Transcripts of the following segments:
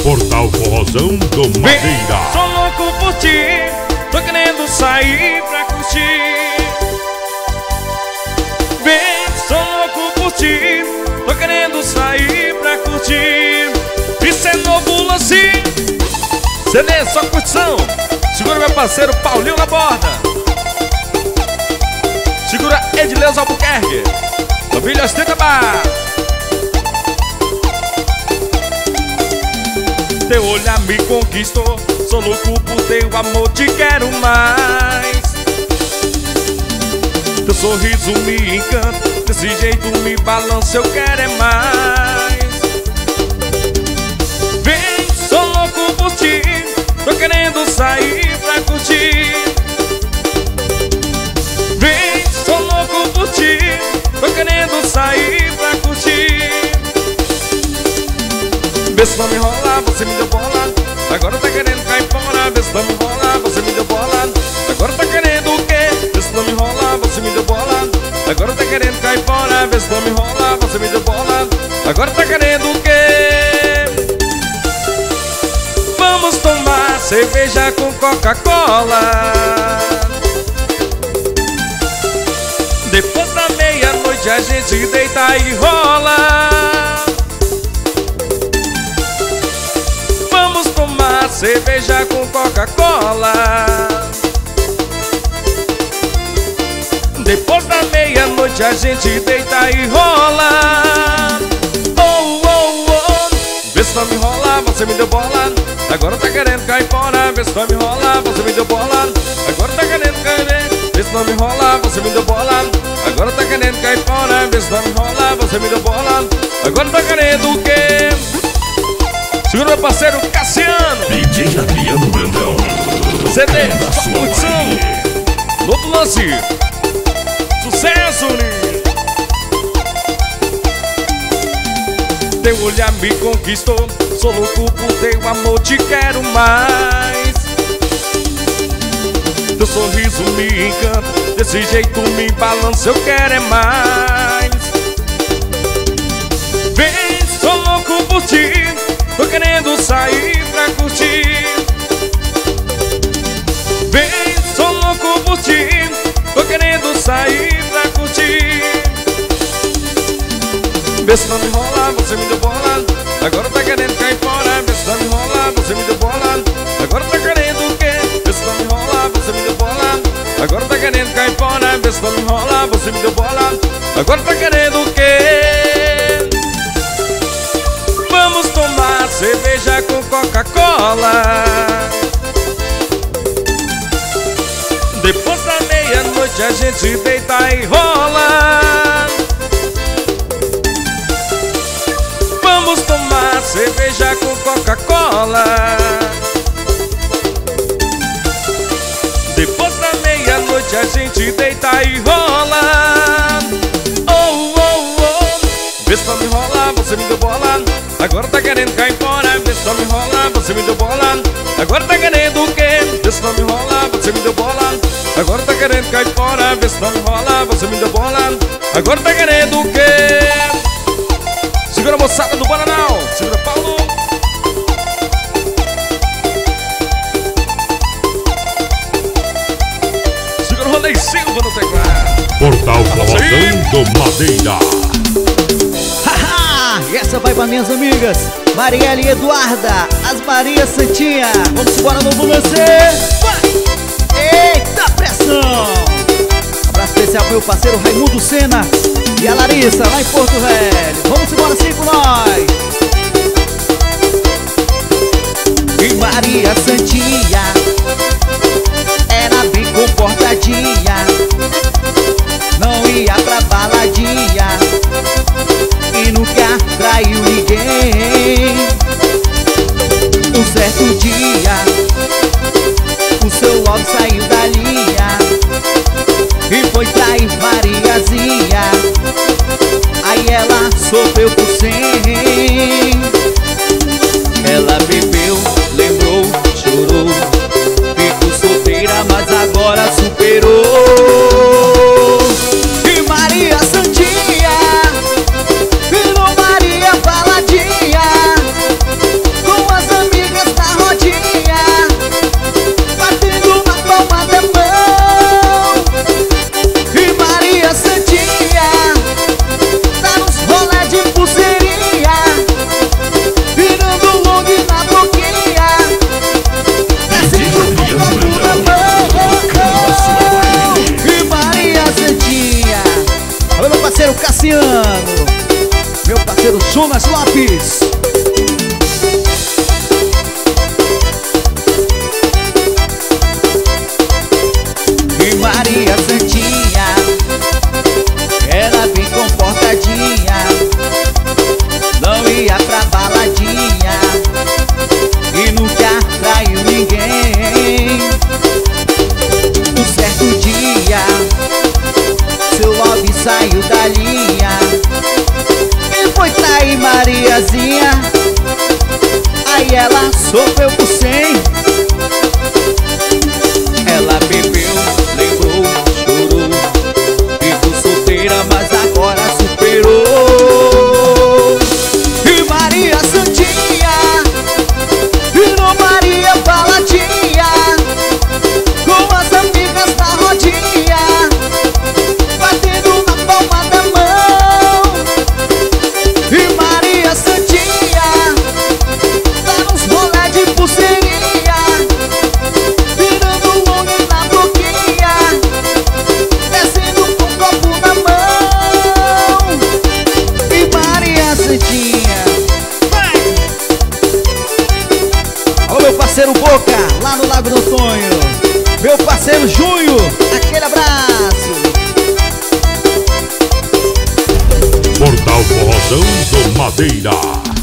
Portal Forrozão do Madeira. Sou louco por ti, tô querendo sair pra curtir. Vem, sou louco por ti, tô querendo sair pra curtir. Isso é novo lance, CD só curtição. Segura meu parceiro Paulinho na borda. Segura Edileus Albuquerque, família Ostenta Bar. Teu olhar me conquistou, sou louco por teu amor, te quero mais. Teu sorriso me encanta, desse jeito me balança, eu quero é mais. Vem, sou louco por ti, tô querendo sair pra curtir. Vem, sou louco por ti, tô querendo sair pra curtir. Vê se não me enrola, você me deu bola, agora tá querendo cair fora. Vê se não me enrola, você me deu bola, agora tá querendo o quê? Vê se não me enrola, você me deu bola, agora tá querendo cair fora. Vê se não me enrola, você me deu bola, agora tá querendo o quê? Vamos tomar cerveja com Coca-Cola. Depois da meia-noite a gente deita e rola. Vamos tomar cerveja com Coca-Cola. Depois da meia-noite a gente deita e rola. Oh, oh, oh. Vê se não me enrola, você me deu bola, agora tá querendo cair fora. Vê se não me enrola, você me deu bola, agora tá querendo cair. Vê se não me enrola, você me deu bola, agora tá querendo cair fora. Vê se não me enrola, você me deu bola, agora tá querendo o quê? Segura meu parceiro Cassiano, DJ Adriano Brandão. CD, curtição, novo lance, sucesso, né? Teu olhar me conquistou, sou louco por teu amor, te quero mais. Teu sorriso me encanta, desse jeito me balança, eu quero é mais. Vem, sou louco por ti, tô querendo sair pra curtir. Vem, sou louco por ti, tô querendo sair pra curtir. Vê se não me enrola, você me deu bola, agora tá querendo cair fora. Vê se não me enrola, você me deu bola, agora tá querendo o quê? Vê se não me enrola, você me deu bola, agora tá querendo cair fora. Vê se não me enrola, você me deu bola, agora tá querendo o quê? Vamos tomar cerveja com Coca-Cola. Depois da meia-noite a gente deita e rola. Vamos tomar cerveja com Coca-Cola. Depois da meia-noite a gente deita e rola. Oh, oh, oh. Vê se não me enrola, você me deu bola, agora tá querendo cair fora. Vê se não me enrola, você me deu bola, agora tá querendo o quê? Vê se não me enrola, você me deu bola, agora tá querendo cair fora. Vê se não me enrola, você me deu bola, agora tá querendo o quê? Segura a moçada do Bananal, segura Paulo. Segura o Rolei Silva no teclado. Portal Forrozão do Madeira. Haha, essa vai pra minhas amigas Mariela e Eduarda, as Maria Santinha. Vamos embora no lance. Eita pressão. Abraço especial pro meu parceiro Raimundo Senna e a Larissa lá em Porto Velho. Vamos embora assim com nós. E Maria Santinha era bem comportadinha, não ia pra baladinha e nunca traiu ninguém. Um certo dia o seu love saiu da linha e foi trair Mariazinha. Aí ela sofreu por 100. Ela bebeu, lembrou, chorou, ficou solteira, mas agora superou. E Maria Santinha virou Maria Baladinha, com as amigas Jonas Lopes. E Maria Santinha, ela bem comportadinha, não ia pra baladinha e nunca traiu ninguém. Um certo dia, seu love saiu da linha e foi trair Mariazinha. Aí ela sofreu por 100. Ela bebeu, lembrou, chorou, ficou solteira, mas agora superou. E Maria Santinha virou Maria Baladinha, com as amigas na rodinha, batendo na palma da mão. E Maria Santinha tá nos rolé de pulseirinha, virando longe na boquinha, descendo com o copo na mão. E Maria Santinha, vai! Alô, meu parceiro Boca, lá no Lago do Antônio. Meu parceiro Junho, aquele abraço. Portal Forrozão do Madeira.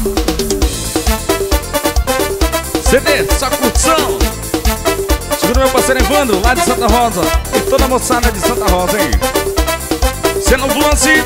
CD, só curtição. Segura meu parceiro Evandro, lá de Santa Rosa. E toda a moçada de Santa Rosa, hein? Cê não lance.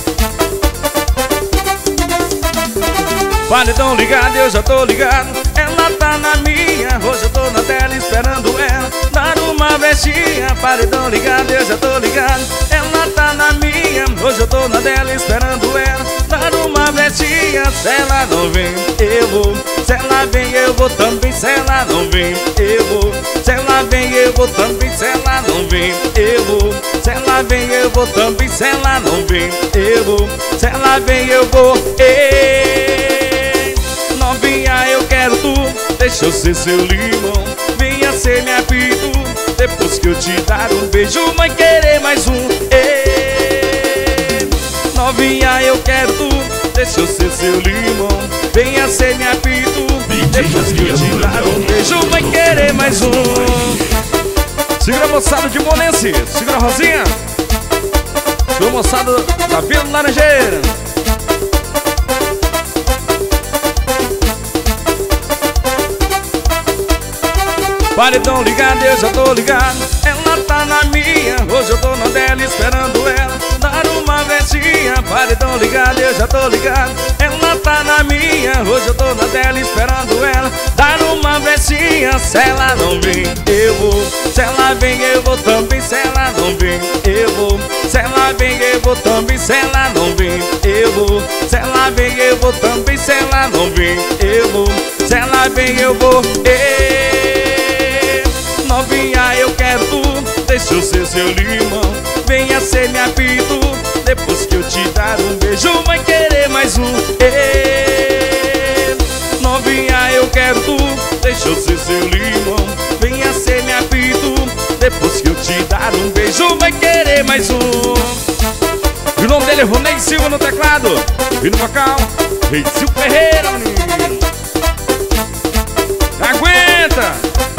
Paredão ligado, eu já tô ligado. Ela tá na minha, hoje eu tô na tela esperando ela dar uma vestinha. Paredão ligado, eu já tô ligado. Ela tá na minha, hoje eu tô na tela esperando ela dar uma vestinha. Se ela não vem, eu vou. Se ela vem, eu vou também. Se ela não vem, eu vou. Se ela vem, eu vou também. Se ela não vem, eu vou. Se ela vem, eu vou também. Se ela não vem, eu vou. Se ela vem, eu vou. Ei, novinha, eu quero tu. Deixa eu ser seu limão. Venha ser minha pitu. Depois que eu te dar um beijo, vai querer mais um. Ei, novinha, eu quero tu. Deixa eu ser seu limão. Venha ser minha pitu. Depois que eu te dar um beijo, vai querer mais um. Segura a moçada de Monense. Segura a Rosinha. Segura a moçada da Vila Laranjeira. Paredão ligado, eu já tô ligado. Ela tá na minha, hoje eu tô na dela esperando ela dar uma vestinha. Paredão ligado, eu já tô ligado. Ela tá na minha, hoje eu tô na dela esperando ela dar uma vestinha. Se ela não vem, eu vou. Se ela vem, eu vou também. Se ela não vem, eu vou. Se ela vem, eu vou também. Se ela não vem, eu vou. Se ela vem, eu vou também. Se ela não vem, eu vou. Se ela vem, eu vou. Novinha, eu quero tu. Deixa eu ser seu limão. Venha ser minha pitu. Depois que eu te dar um beijo, vai querer mais um. Novinha, eu quero tu. Deixa eu ser seu limão. Venha ser minha pitu. Depois que eu te dar um beijo, vai querer mais um. E o nome dele é Ronei Silva no teclado. E no vocal, Reizil Ferreira, menino. Aguenta!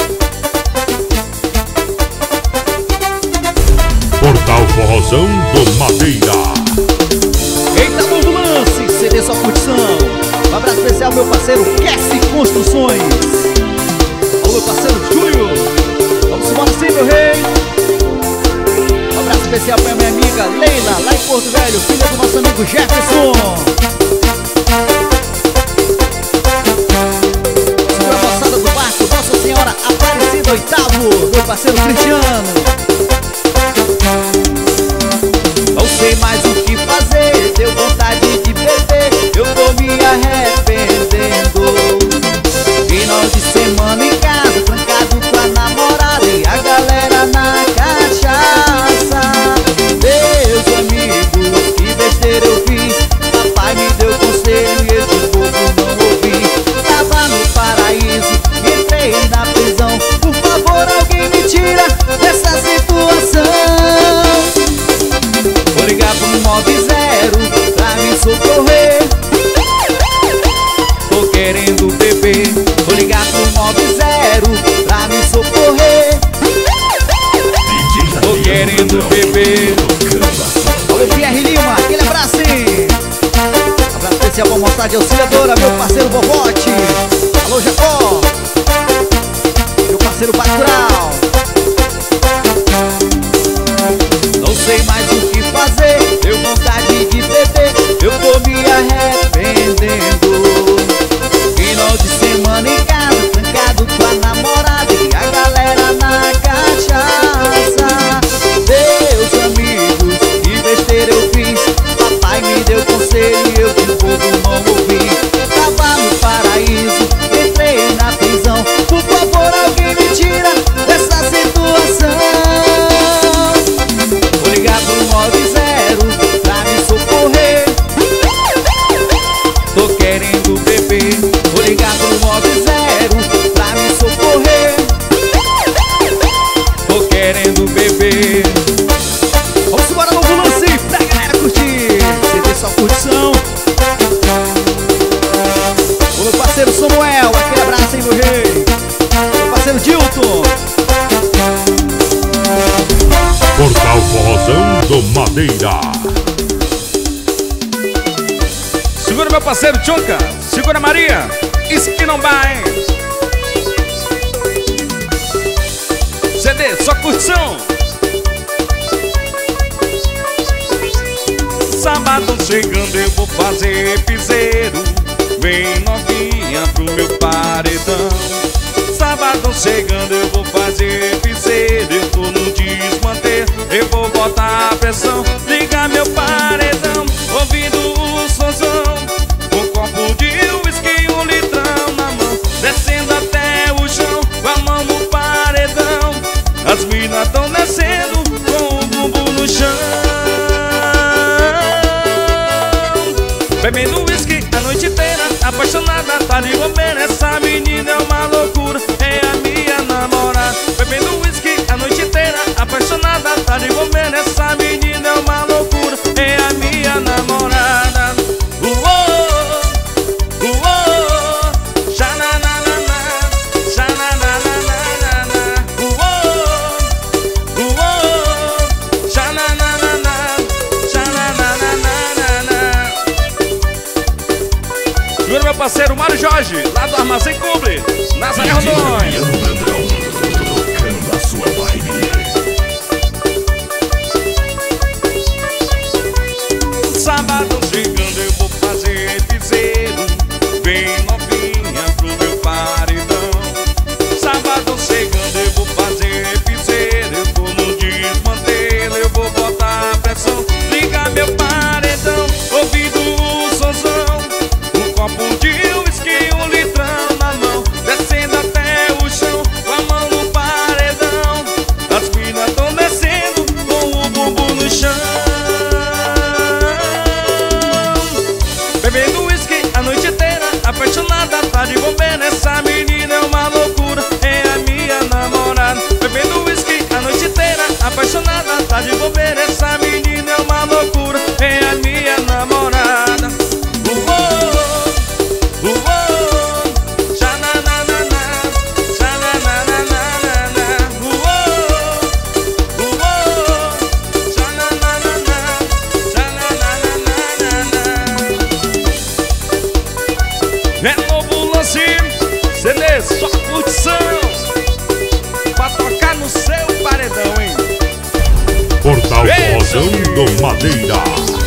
Portal Forrozão do Madeira. Eita, novo lance, CD só curtição. Um abraço especial meu parceiro Kessi Construções. Alô, meu parceiro Júlio. Vamos embora assim, meu rei. Um abraço especial pra minha amiga Leila, lá em Porto Velho, filha do nosso amigo Jefferson. Segura a moçada do barco, Nossa Senhora Aparecida Oitavo, meu parceiro Cristiano. Não sei mais o que fazer, deu vontade de beber, eu tô me arrependendo. Final de semana em casa, trancado com a namorada e a galera na cachaça. Meus amigos, que besteira eu fiz, papai me deu conselho e eu de pouco não ouvi. Tava no paraíso, entrei na prisão, por favor alguém me tira dessa bebê. Vou ligar pro 90 pra me socorrer. Tô querendo beber. Alô, Pierre Lima, aquele abraço, hein? Abraço especial pra mostrar de auxiliadora, meu parceiro Bobote. Alô, Jacó, meu parceiro Bacurau. Não sei mais o que fazer, deu vontade de beber, eu tô me arrependendo. Final de semana em casa, trancado com a namorada e a galera na cachaça. Meus amigos, que besteira eu fiz, papai me deu conselho e eu de bobo não ouvi. Tava no paraíso, entrei na prisão, por favor alguém me tira dessa situação. Vou ligar pro 90 pra me socorrer. Tô querendo beber. Vou ligar pro 90 pra me socorrer. Tô querendo beber. Vamos embora no lance pra galera curtir. CD só curtição. O meu parceiro Samuel, aquele abraço aí, meu rei. Meu parceiro Dilton. Portal Forrozão do Madeira. Segura meu parceiro Tchonca. Segura Maria. Isso que não vai. CD, só curtição. Sábado chegando eu vou fazer piseiro. Vem novinha pro meu paredão. Sábado chegando eu vou fazer piseiro. Eu tô no desmanter, eu vou botar a pressão. Liga meu paredão, ouvindo o sonzão. Um copo de uísque e 1 litrão na mão, descendo até o chão, com a mão no paredão. As minas tão descendo com o bumbum no chão, bebendo uísque a noite inteira, apaixonada, tá de bobeira. Essa menina é uma loucura, é a minha namorada. Bebendo uísque a noite inteira, apaixonada, tá de bobeira. Essa menina é uma loucura, é a minha namorada. Meu parceiro Mário Jorge, lá do Armazém Cubre, Nazaré Rondônia. Tocando a sua vibe. Sábado chegando eu vou fazer piseiro. Vem novinha pro meu paredão. Sábado chegando eu vou fazer piseiro. Eu tô no desmantelo, eu vou botar a pressão. Liga meu paredão, ouvindo o sonzão. Um copo de uísque e 1 litrão na mão, descendo até o chão, com a mão no paredão. As minas tão descendo com o bumbum no chão, bebendo uísque a noite inteira, apaixonada, tá de bobeira. Essa menina é uma loucura, é a minha namorada. Bebendo uísque a noite inteira, apaixonada, tá de bobeira. Essa menina é uma loucura, é a minha namorada. É novo lance, CD, só curtição, pra tocar no seu paredão, hein? Portal Forrozão do Madeira.